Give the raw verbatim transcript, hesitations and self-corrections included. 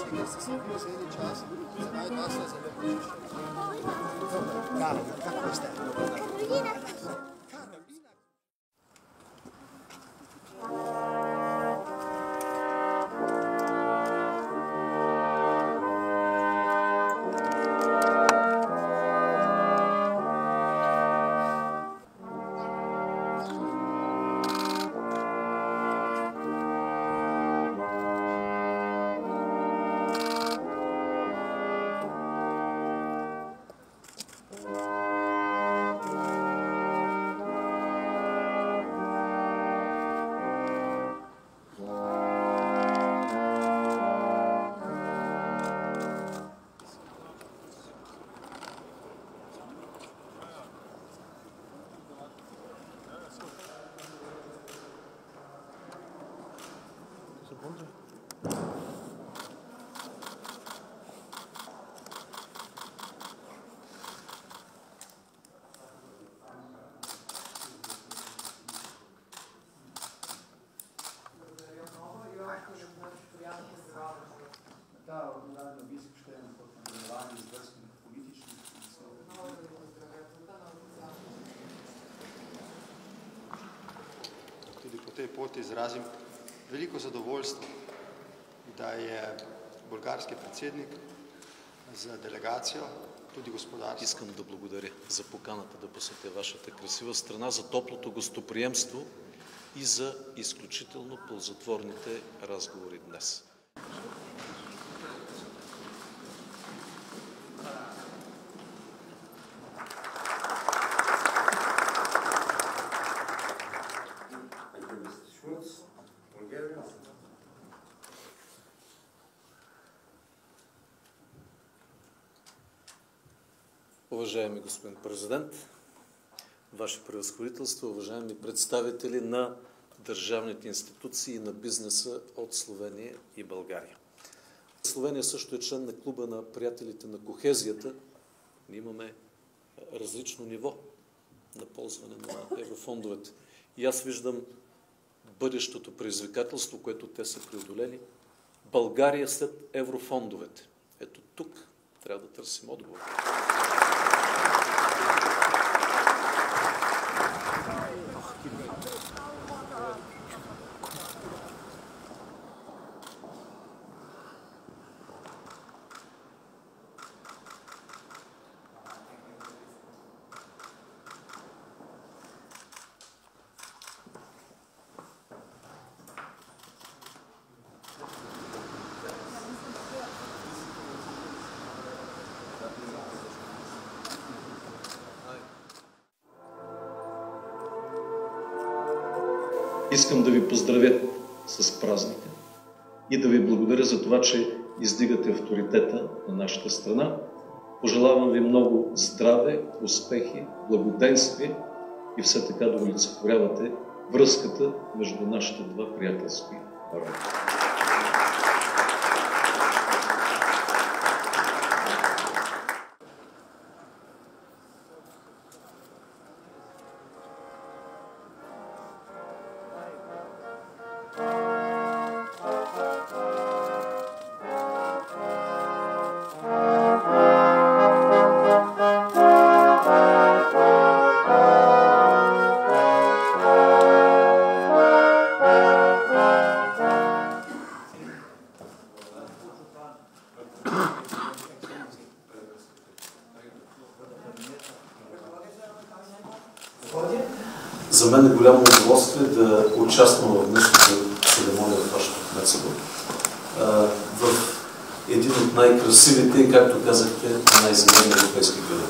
Tudi po tej poti izrazim veliko zadovoljstvo, da je bolgarski predsedник за делегация, tudi gospodarstvo. Искам да благодаря за поканата да посетя вашата красива страна, за топлото гостоприемство и за изключително ползотворните разговори днес. Уважаеми господин президент, Ваше превъзходителство, уважаеми представители на държавните институции и на бизнеса от Словения и България. Словения също е член на клуба на приятелите на кохезията. Ние имаме различно ниво на ползване на еврофондовете. И аз виждам бъдещото предизвикателство, което те са преодолели. България след еврофондовете. Ето тук трябва да търсим отговор. Искам да ви поздравя с празника и да ви благодаря за това, че издигате авторитета на нашата страна. Пожелавам ви много здраве, успехи, благоденствие и все така да олицетворявате връзката между нашите два приятелски народа. За мен е голямо удоволствие да участвам в днешната церемония в вашето кметство. В един от най-красивите и, както казахте, най-зелени европейски градове.